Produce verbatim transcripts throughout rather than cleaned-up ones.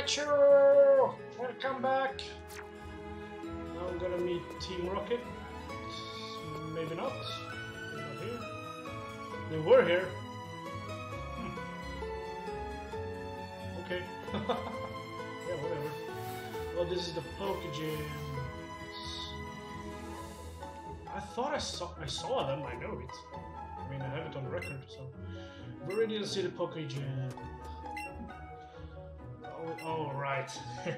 Pikachu! Welcome back! Now I'm gonna meet Team Rocket. Maybe not. They're not here. They were here. Hmm. Okay. Yeah, whatever. Oh, this is the Pokegym. I thought I saw I saw them, I know it. I mean, I have it on record, so... Viridian City Pokegym. Oh, oh, right.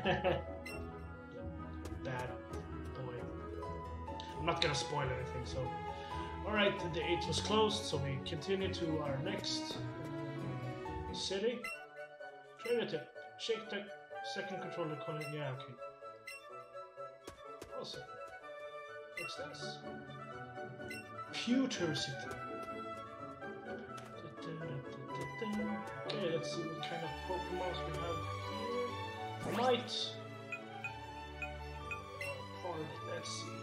Bad boy. I'm not gonna spoil anything, so... Alright, the eight was closed, so we continue to our next um, city. Trinity. Shake the second controller calling. Yeah, okay. Awesome. What's this? Pewter City. Okay, let's see what kind of Pokemon we have here. Might. Part, let's see.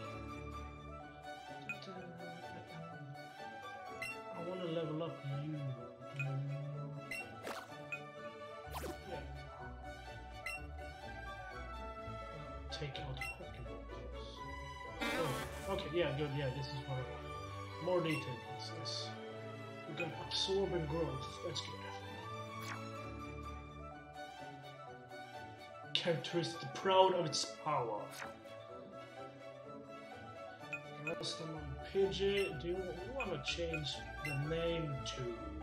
I want to level up you. Yeah. Take out Pokemon. Oh, okay, yeah, good, yeah, this is what I want. More detail, what's this? We got absorb and growth, that's good. Characteristic, proud of its power. Rostamon Pidgey, do you want to change the name to...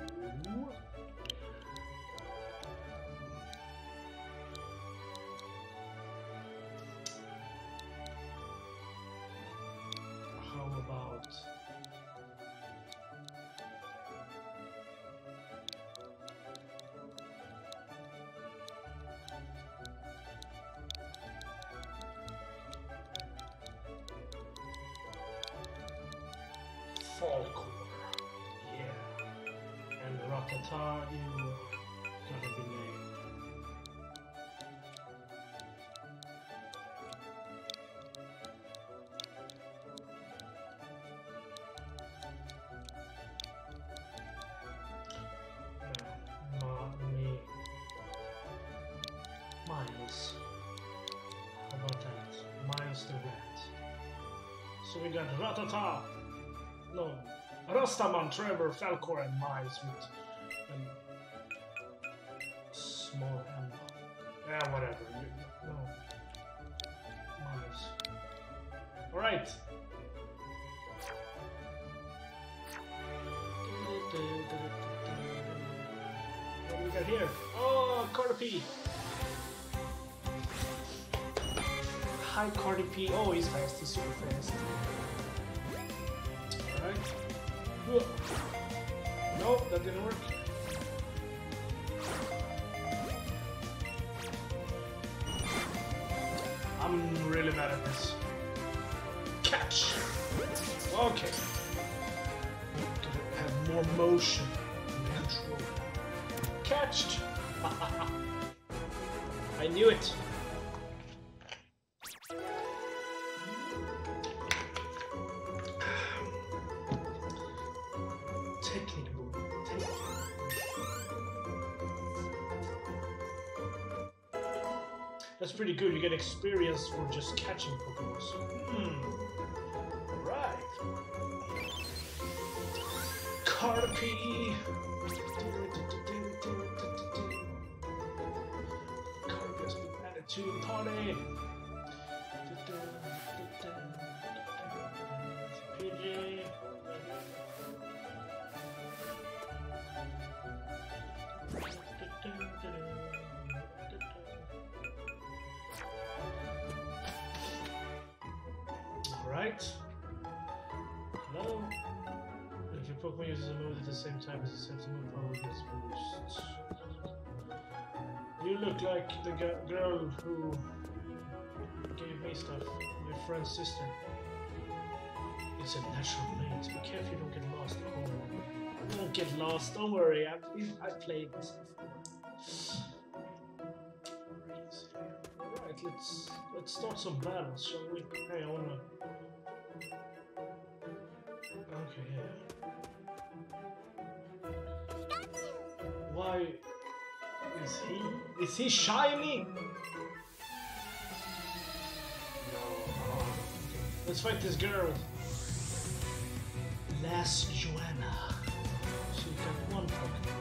How about... Falcor. Yeah. And Rattata, you gotta be named. Ma me. Miles. How about that? Miles the rat. So we got Rattata. No, Rostamon, Trevor, Falcor, and Miles with um, small M. Yeah, whatever. No, Miles. All right. What do we got here? Oh, Caterpie. Hi, Caterpie. Oh, he's fast. He's super fast. Nope, that didn't work. I'm really bad at this. Catch! Okay. Gotta have more motion and control. Catched! I knew it! That's pretty good, you get experience for just catching Pokemon. Hmm. Right. Caterpie! Caterpie has been added to the party! Pidgey. Alright. Hello. If your Pokemon uses a move at the same time as the sense move power gets boost. You look like the girl who gave me stuff, my friend's sister. It's a natural maze. Be careful you don't get lost. Oh, I won't get lost. Don't worry. I've, I've played this before. Alright, let's let's start some battles, shall we? Hey, I wanna. Okay, yeah. Why? Is he? Is he shiny? No. Let's fight this girl. Last Joanna. She got one Pokemon.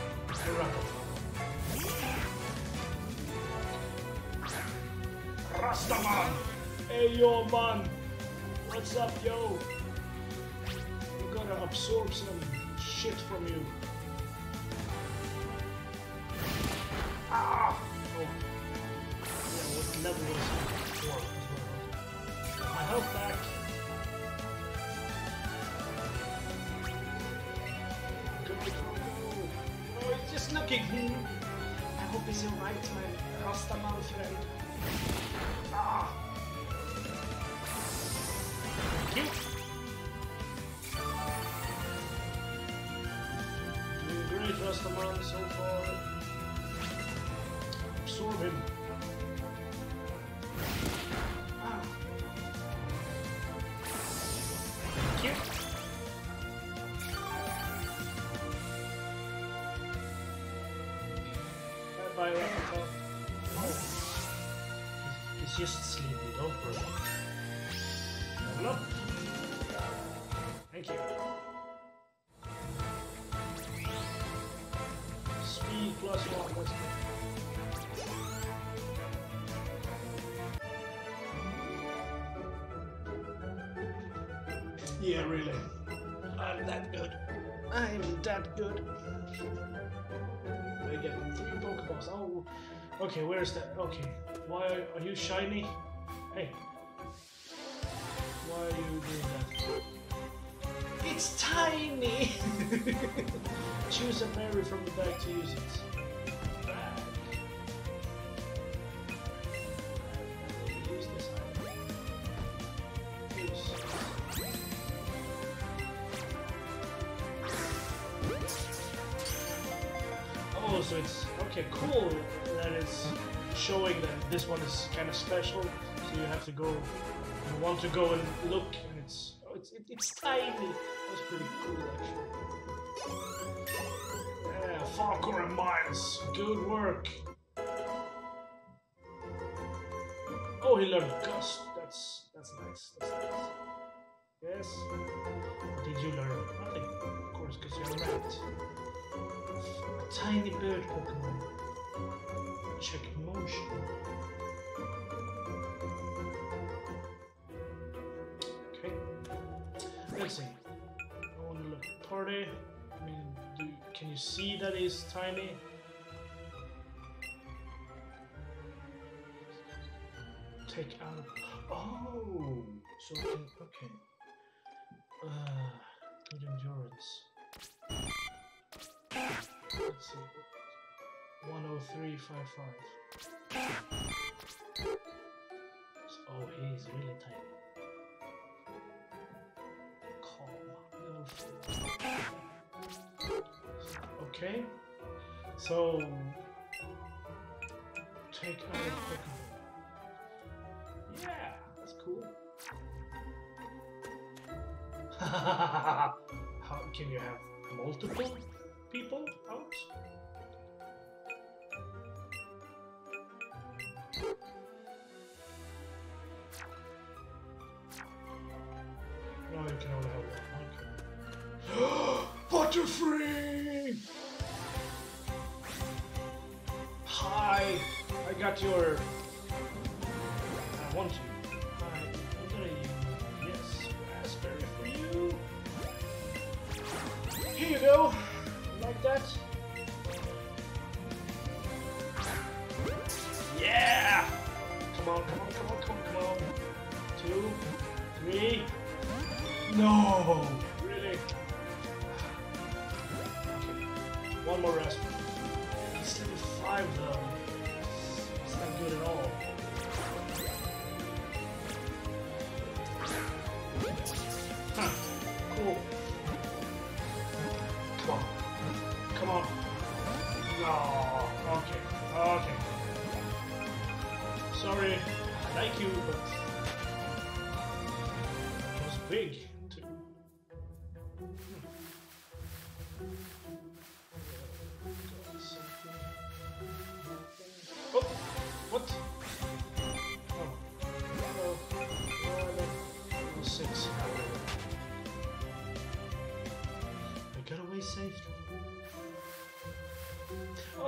Rastaman! Hey yo man! What's up yo? We gotta absorb some shit from you. Ah! Oh. Yeah, what level was it? Four as well. My health back. Go, go, go. Oh, he's just looking. I hope he's alright, my Rastaman friend. Ah! Thank you. Doing great, Rastaman, so far. Absorb him. Ah. Thank you. Bye bye, Rattata. Oh. He's just sleepy, don't worry. Level up. Thank you. Speed plus one, that's good. Yeah, really. I'm that good. I'm that good. I get three Pokeballs. Oh, okay, where's that? Okay. Why are, are you shiny? Hey. Why are you doing that? It's tiny! Choose a berry from the bag to use it. Bag. Use this item. Use. Oh, so it's okay, cool that it's showing that this one is kind of special. So you have to go, you want to go and look, and it's oh, it's it, it's tiny. That's pretty cool, actually. Yeah, Falcor and Miles, good work. Oh, he learned Gust. That's that's nice. That's nice. Yes. Did you learn nothing? Of course, because you're a rat. A tiny bird Pokemon. Check motion. Okay. Let's see. I want to look at party. I mean, do, can you see that he's tiny? Take out. Oh, so we can. Okay. Uh, good endurance. Let's see. one oh three five five. Oh, he's really tiny. Calm. Okay. So take out a Pokemon. Yeah, that's cool. How can you have multiple people out? No, you can only have one. Okay. Butterfree! Hi! I got your... I want you. Hi. What are you? Yes, raspberry for you. Here you go. Like that? Yeah! Come on, come on, come on, come on, come on. Two, three. No! Really? Okay. One more raspberry. It's level five though. It's not good at all. Huh. Cool. Come on. Come on. No. Okay. Okay. Sorry. I like you, but it was big too. Hmm.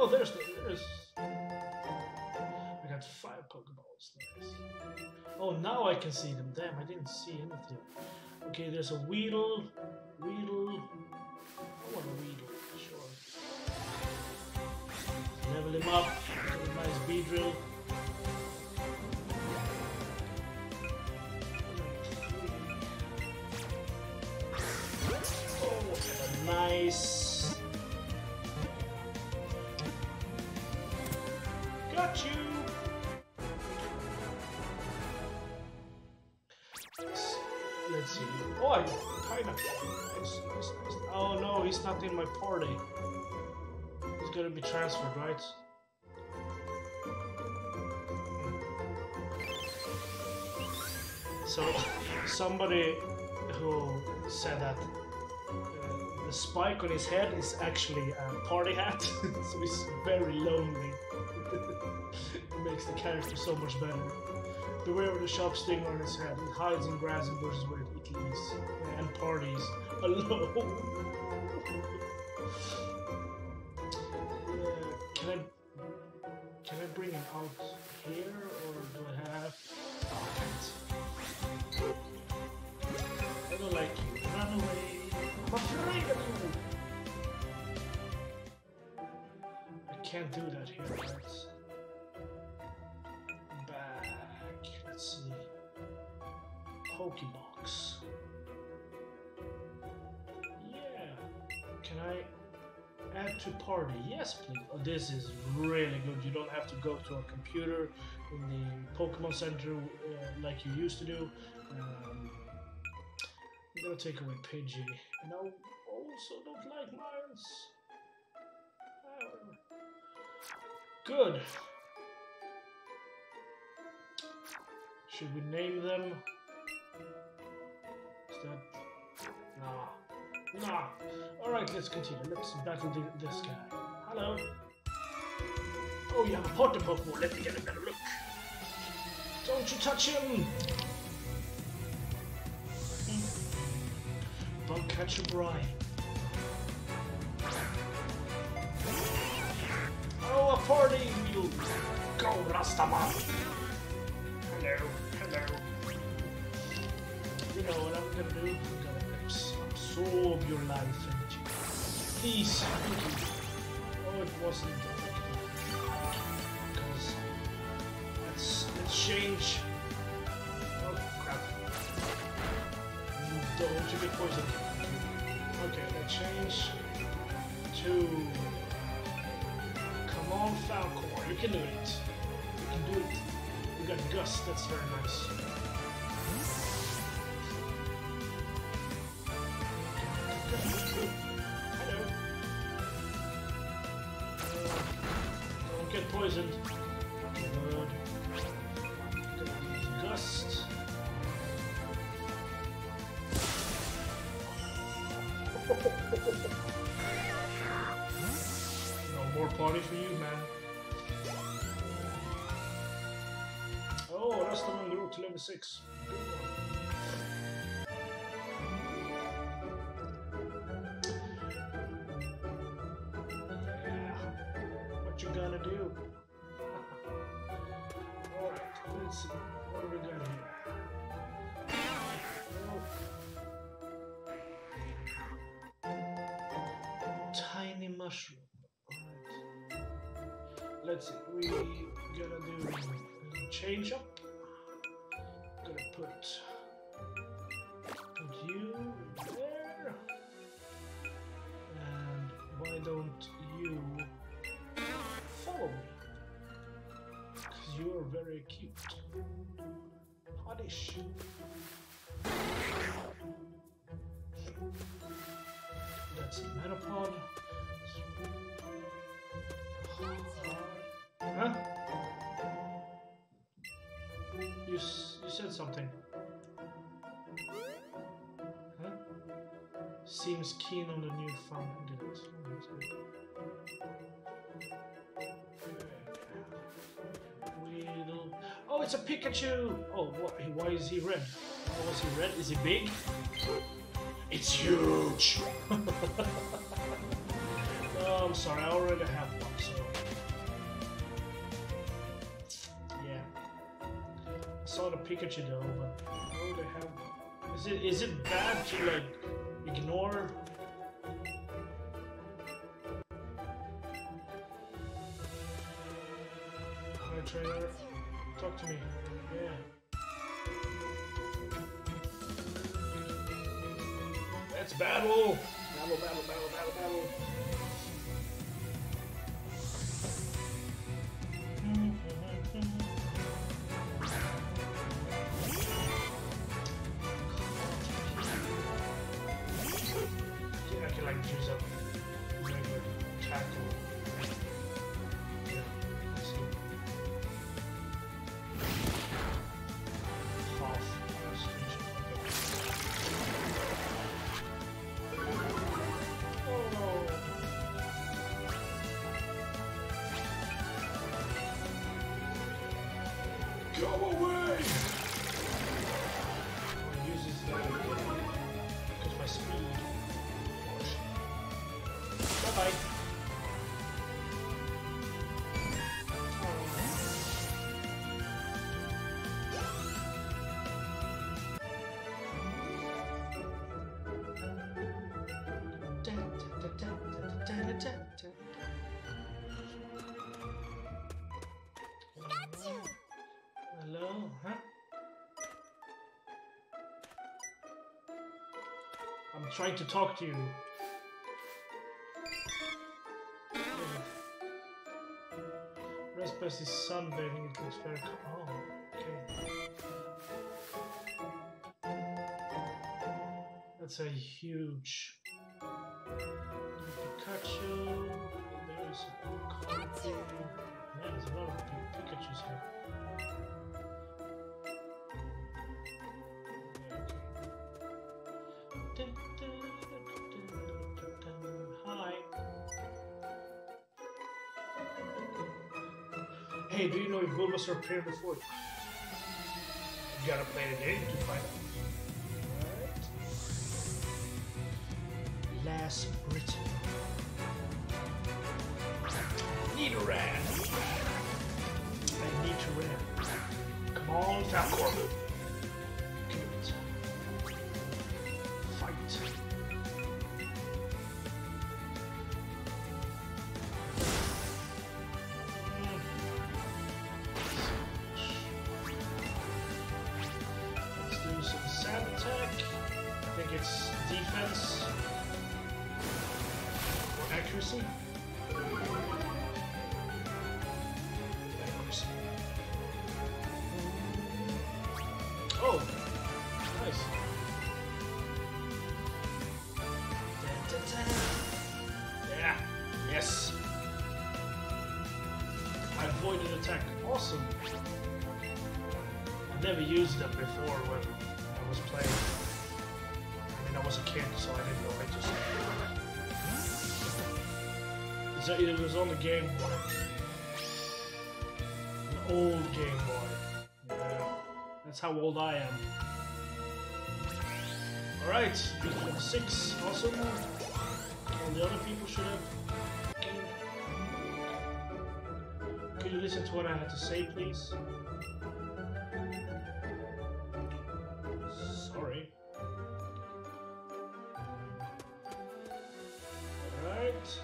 Oh, there's the, there's. I got five Pokeballs. Nice. Oh, now I can see them. Damn, I didn't see anything. Okay, there's a Weedle. Weedle. I want a Weedle. Sure. Level him up. Get a nice Beedrill. Oh, nice. Got you. Let's see. Oh, I kind of. Nice, nice, nice. Oh no, he's not in my party. He's gonna be transferred, right? So, somebody who said that uh, the spike on his head is actually a party hat, so he's very lonely. It makes the character so much better. Beware of the sharp stinger on his head. It hides in grass and bushes where it eats and parties alone. uh, can I can I bring him out here, or do I have? Oh, I can't. I don't like you. Run away. I'm afraid of you. I can't do that here, right? Let's see. Pokebox. Yeah. Can I add to party? Yes, please. Oh, this is really good. You don't have to go to a computer in the Pokemon Center uh, like you used to do. Um, I'm gonna take away Pidgey. And I also don't like mines. Uh, good. Should we name them? Is that... Nah. Nah. Alright, let's continue. Let's battle the, this guy. Hello. Oh, you have a Porta Pokemon. Let me get a better look. Don't you touch him! Bugcatcher Bry. Oh, a party! You go, Rastaman! Hello, hello. You know what I'm gonna do? I'm gonna absorb your life energy. Please, thank you. Oh, it wasn't effective. Because let's let's change. Oh crap! Don't you get poisoned? Okay, let's change to. Come on, Falcor, you can do it. You can do it. We got Gus, that's very nice. Hello. Uh, don't get poisoned. Good. Gust. No more party for you, man. Oh, Rastaman grew to level six. Good one. Yeah. What you gonna do? Alright, let's see. What do we got here? Tiny mushroom. Alright. Let's see. We gotta do change up. Gonna put put you there. And why don't you follow me? Because you are very cute. Oddish. That's a Metapod. Huh? You, s you said something. Huh? Seems keen on the new found didn't. Weedle. Oh, it's a Pikachu! Oh, what, why is he red? Why was he red? Is he big? It's huge! Oh, I'm sorry, I already have one, so... I saw the Pikachu though, but oh, they have. Is it is it bad to like ignore? Hi trainer, talk to me. Yeah. Let's battle! Battle, battle, battle, battle, battle. I can like choose up regular tackle. Yeah, let's see. Half. Let's finish it. Okay. Oh. Go away! It uses that because my speed. Bye bye. Hello, huh? I'm trying to talk to you. Raspas is sunbathing, it looks very cool. Oh, okay. That's a huge Pikachu. There's a Pikachu. Man, there's a lot of Pikachus here. Hi. Hey, do you know if Bulbasaur appeared before? You gotta play the game to find out. Alright. Last Britain. Nidoran. I need to ram. Come on, Falcor. Fight. Let's do some sand attack. I think it's defense or accuracy. Accuracy. Oh, nice. Yeah, yes. I avoided attack. Awesome. I've never used them before when I was playing. I mean, I was a kid, so I didn't know. I just. It was on the Game Boy. An old Game Boy. Yeah. That's how old I am. Alright, six. Awesome. All the other people should have. Could you listen to what I had to say, please? Sorry. Alright.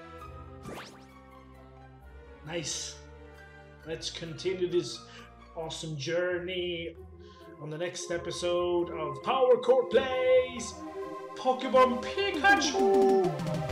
Nice. Let's continue this awesome journey on the next episode of Power Core Plays Pokemon Pikachu!